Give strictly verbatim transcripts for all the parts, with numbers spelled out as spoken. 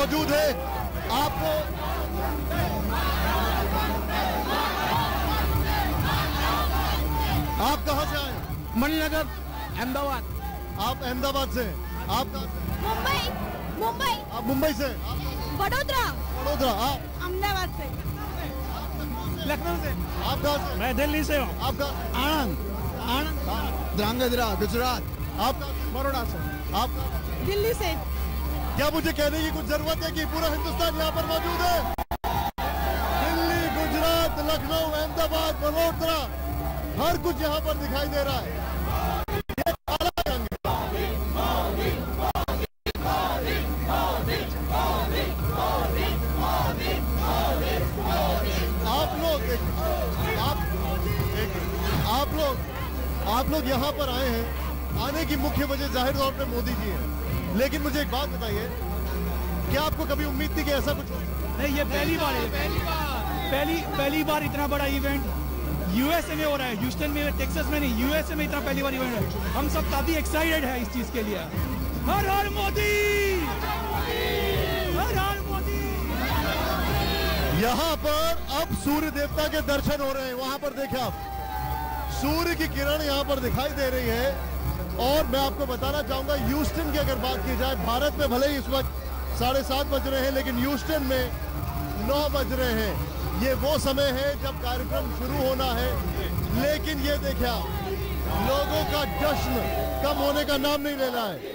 मौजूद है। आपको आप कहां से आए? मणिनगर, अहमदाबाद। आप अहमदाबाद से? आप कहां से? मुंबई। मुंबई। आप मुंबई से? वडोदरा। वडोदरा। आप? अहमदाबाद से। लखनऊ से। आप कहां से? मैं दिल्ली से हूँ। आपका? आनंद। आनंद ध्रांगध्रा, गुजरात। आप? बड़ौदा से। आप? दिल्ली से। क्या मुझे कहने की कुछ जरूरत है कि पूरा हिंदुस्तान यहाँ पर मौजूद है? दिल्ली, गुजरात, लखनऊ, अहमदाबाद, वडोदरा, हर कुछ यहाँ पर दिखाई दे रहा है। ये काला रंग है। आप लोग आप आप लोग आप लोग यहाँ पर आए हैं, आने की मुख्य वजह जाहिर तौर पे मोदी जी है। लेकिन मुझे एक बात बताइए, क्या आपको कभी उम्मीद थी कि ऐसा कुछ हो? नहीं, ये पहली बार है। पहली पहली बार इतना बड़ा इवेंट यूएसए में हो रहा है। ह्यूस्टन में, टेक्सास में नहीं, यूएसए में इतना पहली बार इवेंट है। हम सब काफी एक्साइटेड है इस चीज के लिए। हर हर मोदी, हर हर मोदी। यहाँ पर अब सूर्य देवता के दर्शन हो रहे हैं। वहां पर देखें आप, सूर्य की किरण यहाँ पर दिखाई दे रही है। और मैं आपको बताना चाहूंगा, ह्यूस्टन की अगर बात की जाए, भारत में भले ही इस वक्त साढ़े सात बज रहे हैं, लेकिन ह्यूस्टन में नौ बज रहे हैं। ये वो समय है जब कार्यक्रम शुरू होना है। लेकिन ये देखिए आप, लोगोलोगों का जश्न कम होने का नाम नहीं ले रहा है।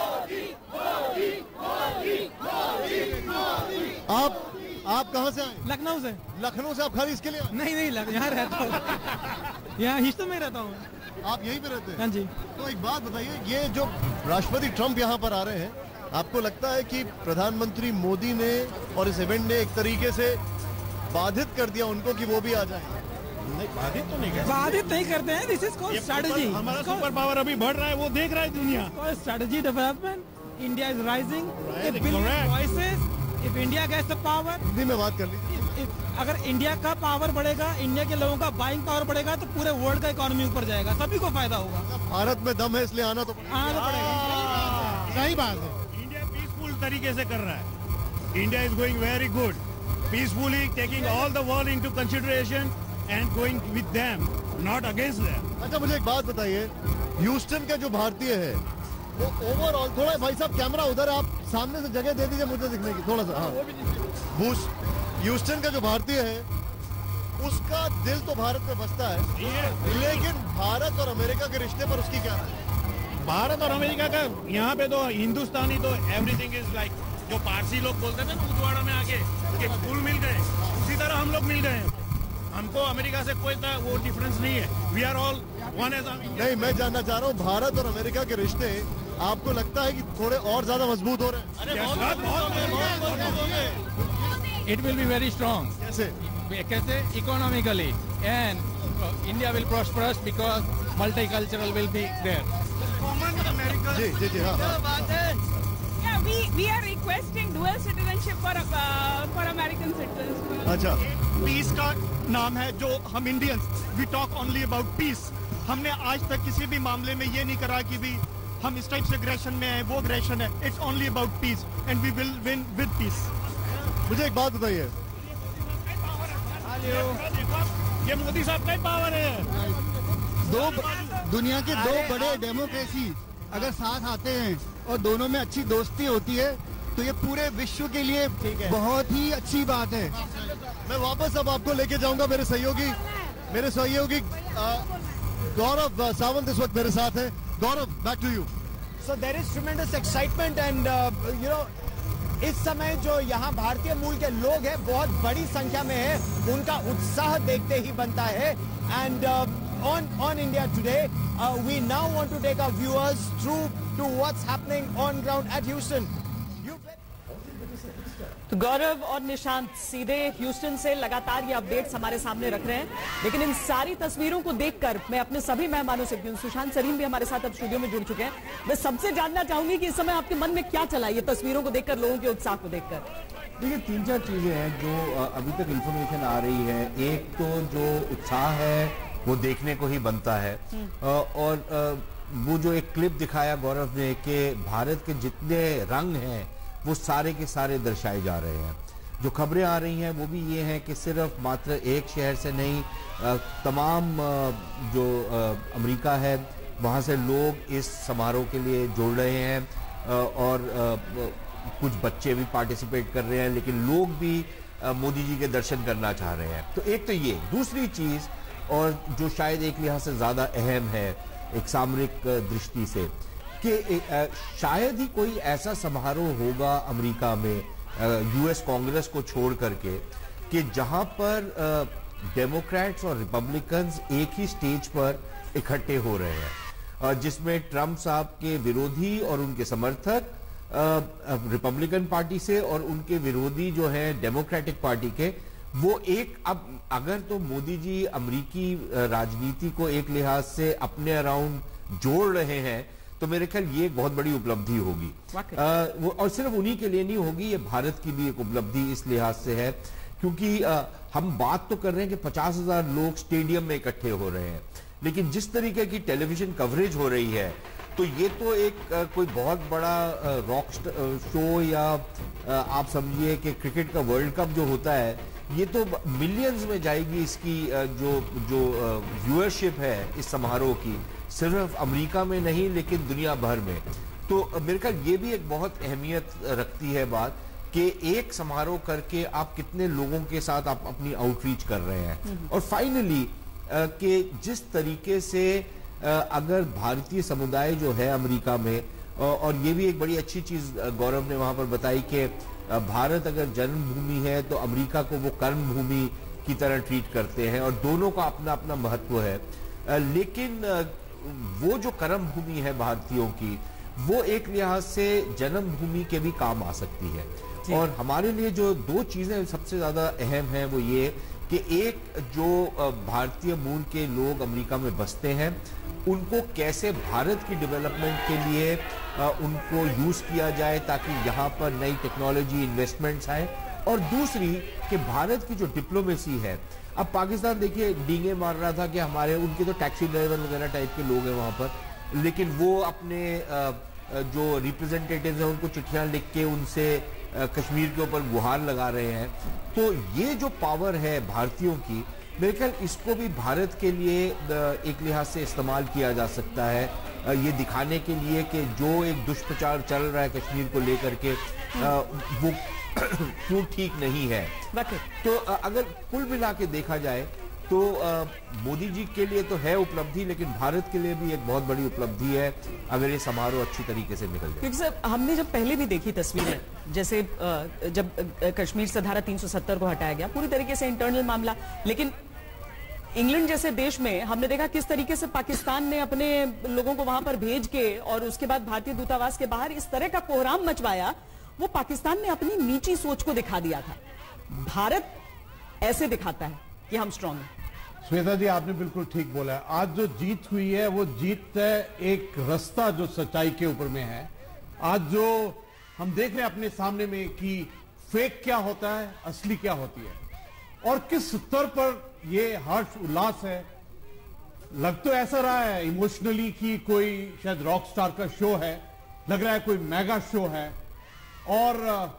आप आप कहां से आए? लखनऊ से। लखनऊ से आप खाली इसके लिए? नहीं नहीं, यहाँ रहता हूँ, यहाँ ह्यूस्टन में रहता हूँ। आप यहीं पे रहते हैं? हाँ जी। तो एक बात बताइए, ये जो राष्ट्रपति ट्रंप यहाँ पर आ रहे हैं, आपको लगता है कि प्रधानमंत्री मोदी ने और इस इवेंट ने एक तरीके से बाधित कर दिया उनको कि वो भी आ जाए? नहीं, बाधित तो नहीं करते। बाधित नहीं करते हैं। This is called strategy. हमारा सुपर पावर अभी बढ़ रहा है, वो देख रहा है दुनिया। Strategy development. India is rising. Correct. If India gets the power, Hindi में बात कर लीजिए। अगर इंडिया का पावर बढ़ेगा, इंडिया के लोगों का बाइंग पावर बढ़ेगा, तो पूरे वर्ल्ड का इकोनॉमी ऊपर जाएगा, सभी को फायदा होगा। भारत में दम है, इसलिए आना तो आना तो पड़ेगा। सही बात है। इंडिया पीसफुल तरीके से कर रहा है। India is going very good, peacefully taking all the world into consideration and going with them, not against them. अच्छा, मुझे एक बात बताइए, ह्यूस्टन का जो भारतीय है वो ओवरऑल, थोड़ा भाई साहब कैमरा उधर, आप सामने से जगह दे दीजिए मुझे दिखने की, थोड़ा सा। हाँ, बूश ह्यूस्टन का जो भारतीय है उसका दिल तो भारत में बसता है, लेकिन भारत और अमेरिका के रिश्ते पर उसकी क्या राय है? भारत और अमेरिका का यहाँ पे तो हिंदुस्तानी तो एवरीथिंग इज लाइक, जो पारसी लोग बोलते थे ना उदवाड़ा में आके कि फूल मिल गए, उसी तरह हम लोग मिल गए। हमको अमेरिका से कोई वो डिफरेंस नहीं है। We are all one age. नहीं, मैं जानना चाह रहा हूँ, भारत और अमेरिका के रिश्ते आपको लगता है कि थोड़े और ज्यादा मजबूत हो रहे हैं? अरे बहुत बहुत। It will be very strong. कैसे? कैसे? Economically, and India will prosper because multicultural will be there. जी जी जी हाँ। Yeah, we we are requesting dual citizenship for uh, for American citizens. अच्छा, पीस का नाम है, जो हम Indians we talk only about peace. हमने आज तक किसी भी मामले में ये नहीं करा कि भी हम इस टाइप से अग्रेशन में है, वो अग्रेशन है। It's only about peace and we will win with peace. मुझे एक बात बताइए, ये मोदी साहब का ही पावर है। दो दुनिया के दो बड़े डेमोक्रेसी अगर साथ आते हैं और दोनों में अच्छी दोस्ती होती है तो ये पूरे विश्व के लिए बहुत ही अच्छी बात है। मैं वापस अब आपको लेके जाऊंगा, मेरे सहयोगी मेरे सहयोगी गौरव सावंत इस वक्त मेरे साथ है। Gaurav, back to you. So there is tremendous excitement and you know, इस समय जो यहाँ भारतीय मूल के लोग हैं बहुत बड़ी संख्या में है, उनका उत्साह देखते ही बनता है। And on on India today, uh, we now want to take our viewers through to what's happening on ground at Houston. तो गौरव और निशांत सीधे ह्यूस्टन से लगातार ये अपडेट्स हमारे सामने रख रहे हैं, लेकिन इन सारी तस्वीरों को देखकर मैं अपने सभी मेहमानों से, सुशांत सरीन भी हमारे साथ अब स्टूडियो में जुड़ चुके हैं, मैं सबसे जानना चाहूंगी कि इस समय आपके मन में क्या चला ये तस्वीरों को देखकर, लोगों के उत्साह को देखकर? देखिए, तीन चार चीजें हैं जो अभी तक इंफॉर्मेशन आ रही है। एक तो जो उत्साह है वो देखने को ही बनता है, और वो जो एक क्लिप दिखाया गौरव ने कि भारत के जितने रंग हैं वो सारे के सारे दर्शाए जा रहे हैं। जो खबरें आ रही हैं वो भी ये हैं कि सिर्फ मात्र एक शहर से नहीं, तमाम जो अमेरिका है वहाँ से लोग इस समारोह के लिए जुड़ रहे हैं और कुछ बच्चे भी पार्टिसिपेट कर रहे हैं, लेकिन लोग भी मोदी जी के दर्शन करना चाह रहे हैं। तो एक तो ये, दूसरी चीज़ और जो शायद एक लिहाज से ज़्यादा अहम है एक सामरिक दृष्टि से, कि शायद ही कोई ऐसा समारोह होगा अमेरिका में यूएस कांग्रेस को छोड़ करके कि जहां पर डेमोक्रेट्स और रिपब्लिकन्स एक ही स्टेज पर इकट्ठे हो रहे हैं, जिसमें ट्रंप साहब के विरोधी और उनके समर्थक रिपब्लिकन पार्टी से और उनके विरोधी जो है डेमोक्रेटिक पार्टी के, वो एक, अब अगर तो मोदी जी अमेरिकी राजनीति को एक लिहाज से अपने अराउंड जोड़ रहे हैं तो मेरे ख्याल ये एक बहुत बड़ी उपलब्धि होगी। आ, वो, और सिर्फ उन्हीं के लिए नहीं होगी, ये भारत की भी एक उपलब्धि इस लिहाज से है, क्योंकि आ, हम बात तो कर रहे हैं कि पचास हजार लोग स्टेडियम में इकट्ठे हो रहे हैं, लेकिन जिस तरीके की टेलीविजन कवरेज हो रही है तो ये तो एक आ, कोई बहुत बड़ा रॉक शो या आ, आप समझिए कि क्रिकेट का वर्ल्ड कप जो होता है ये तो मिलियंस में जाएगी इसकी जो जो व्यूअरशिप है इस समारोह की, सिर्फ अमेरिका में नहीं लेकिन दुनिया भर में। तो मेरे ख्याल ये भी एक बहुत अहमियत रखती है बात कि एक समारोह करके आप कितने लोगों के साथ आप अपनी आउटरीच कर रहे हैं। और फाइनली कि जिस तरीके से अगर भारतीय समुदाय जो है अमेरिका में, और ये भी एक बड़ी अच्छी चीज गौरव ने वहां पर बताई कि भारत अगर जन्मभूमि है तो अमेरिका को वो कर्मभूमि की तरह ट्रीट करते हैं और दोनों का अपना अपना महत्व है। लेकिन वो जो कर्मभूमि है भारतीयों की, वो एक लिहाज से जन्मभूमि के भी काम आ सकती है। और हमारे लिए जो दो चीजें सबसे ज्यादा अहम है वो ये कि एक, जो भारतीय मूल के लोग अमेरिका में बसते हैं उनको कैसे भारत की डेवलपमेंट के लिए उनको यूज किया जाए ताकि यहाँ पर नई टेक्नोलॉजी इन्वेस्टमेंट्स आए, और दूसरी कि भारत की जो डिप्लोमेसी है, अब पाकिस्तान देखिए डींगे मार रहा था कि हमारे, उनके तो टैक्सी ड्राइवर वगैरह टाइप के लोग हैं वहां पर, लेकिन वो अपने जो रिप्रेजेंटेटिव्स हैं उनको चिट्ठियां लिख के उनसे कश्मीर के ऊपर गुहार लगा रहे हैं। तो ये जो पावर है भारतीयों की, मेरे ख्याल इसको भी भारत के लिए एक लिहाज से इस्तेमाल किया जा सकता है, ये दिखाने के लिए कि जो एक दुष्प्रचार चल रहा है कश्मीर को लेकर के वो क्यों ठीक नहीं है। तो अगर कुल मिला के देखा जाए तो मोदी जी के लिए तो है उपलब्धि, लेकिन भारत के लिए भी एक बहुत बड़ी उपलब्धि है अगर ये समारोह अच्छी तरीके से निकल जाए। क्योंकि सर हमने जब पहले भी देखी तस्वीरें, जैसे जब कश्मीर से धारा तीन सौ सत्तर को हटाया गया, पूरी तरीके से इंटरनल मामला, लेकिन इंग्लैंड जैसे देश में हमने देखा किस तरीके से पाकिस्तान ने अपने लोगों को वहां पर भेज के और उसके बाद भारतीय दूतावास के बाहर इस तरह का कोहराम मचवाया, वो पाकिस्तान ने अपनी नीची सोच को दिखा दिया था। भारत ऐसे दिखाता है कि हम स्ट्रांग हैं। श्वेता जी, आपने बिल्कुल ठीक बोला है। आज जो जीत हुई है वो जीत एक रास्ता जो सच्चाई के ऊपर में है। आज जो हम देख रहे हैं अपने सामने में कि फेक क्या होता है, असली क्या होती है, और किस स्तर पर ये हर्ष उल्लास है। लग तो ऐसा रहा है इमोशनली कि कोई शायद रॉक स्टार का शो है, लग रहा है कोई मेगा शो है, और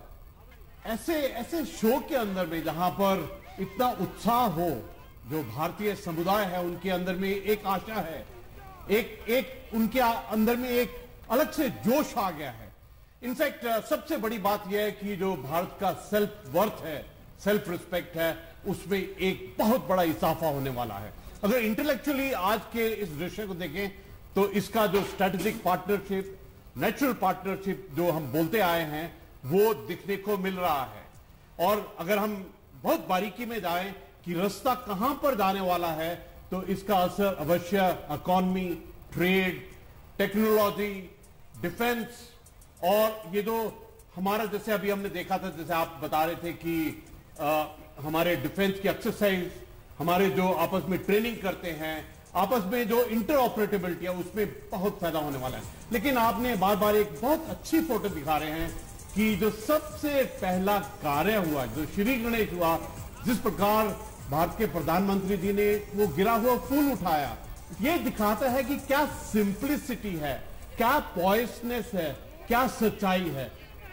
ऐसे ऐसे शो के अंदर में जहां पर इतना उत्साह हो, जो भारतीय समुदाय है उनके अंदर में एक आशा है, एक एक उनके अंदर में एक अलग से जोश आ गया है। इनफैक्ट सबसे बड़ी बात यह है कि जो भारत का सेल्फ वर्थ है, सेल्फ रिस्पेक्ट है, उसमें एक बहुत बड़ा इजाफा होने वाला है। अगर इंटेलेक्चुअली आज के इस दृश्य को देखें तो इसका जो स्ट्रेटेजिक पार्टनरशिप, नेचुरल पार्टनरशिप जो हम बोलते आए हैं, वो दिखने को मिल रहा है। और अगर हम बहुत बारीकी में जाएं कि रास्ता कहां पर जाने वाला है, तो इसका असर अवश्य इकोनॉमी, ट्रेड, टेक्नोलॉजी, डिफेंस, और ये जो हमारा, जैसे अभी हमने देखा था, जैसे आप बता रहे थे कि आ, हमारे डिफेंस की एक्सरसाइज, हमारे जो आपस में ट्रेनिंग करते हैं, आपस में जो इंटर ऑपरेटेबिलिटी है, उसमें बहुत फायदा होने वाला है। लेकिन आपने बार बार एक बहुत अच्छी फोटो दिखा रहे हैं कि जो सबसे पहला कार्य हुआ, जो श्री गणेश हुआ, जिस प्रकार भारत के प्रधानमंत्री जी ने वो गिरा हुआ फूल उठाया, ये दिखाता है कि क्या सिंप्लिसिटी है, क्या पॉइसनेस है, क्या सच्चाई है।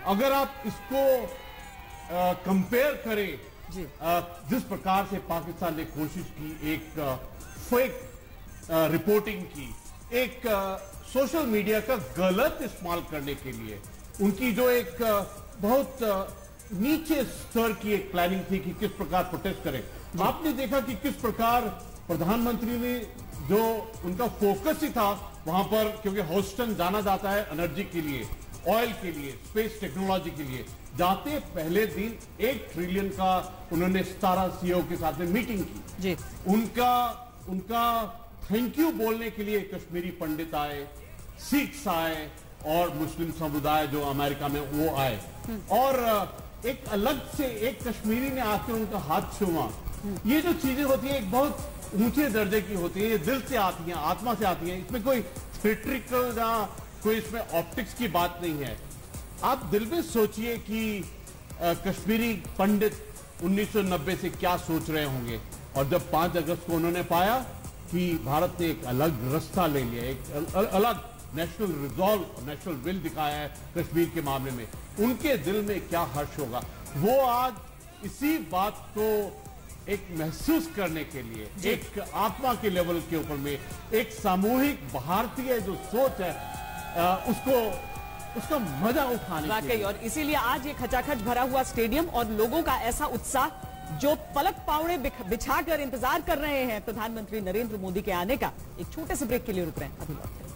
अगर आप इसको कंपेयर करें जी। आ, जिस प्रकार से पाकिस्तान ने कोशिश की एक फेक रिपोर्टिंग की, एक सोशल मीडिया का गलत इस्तेमाल करने के लिए उनकी जो एक आ, बहुत आ, नीचे स्तर की एक प्लानिंग थी कि किस प्रकार प्रोटेस्ट करें। आपने देखा कि किस प्रकार प्रधानमंत्री ने जो उनका फोकस ही था वहां पर, क्योंकि ह्यूस्टन जाना जाता है एनर्जी के लिए, ऑयल के लिए, स्पेस टेक्नोलॉजी के लिए, जाते पहले दिन एक ट्रिलियन का उन्होंने सतारह सीईओ के साथ में मीटिंग की जी। उनका उनका थैंक यू बोलने के लिए कश्मीरी पंडित आए, सिख्स आए और मुस्लिम समुदाय जो अमेरिका में वो आए, और एक अलग से एक कश्मीरी ने आकर उनका हाथ छुआ। ये जो चीजें होती है एक बहुत ऊंचे दर्जे की होती है, ये दिल से आती हैं, आत्मा से आती हैं, इसमें कोई थिएट्रिकल या कोई इसमें ऑप्टिक्स की बात नहीं है। आप दिल में सोचिए कि आ, कश्मीरी पंडित उन्नीस सौ नब्बे से क्या सोच रहे होंगे, और जब पांच अगस्त को उन्होंने पाया कि भारत ने एक अलग रास्ता ले लिया, एक अल, अल, अलग नेशनल रिजॉल्व, नेशनल विल दिखाया है कश्मीर के मामले में, उनके दिल में क्या हर्ष होगा। वो आज इसी बात को एक महसूस करने के लिए, एक आत्मा के लेवल के ऊपर में एक सामूहिक भारतीय जो सोच है आ, उसको उसका मजा उठाने के लिए, और इसीलिए आज ये खचाखच भरा हुआ स्टेडियम और लोगों का ऐसा उत्साह जो पलक पावड़े बिछाकर इंतजार कर रहे हैं प्रधानमंत्री नरेंद्र मोदी के आने का। एक छोटे से ब्रेक के लिए रुक रहे हैं, अभी लौटते हैं।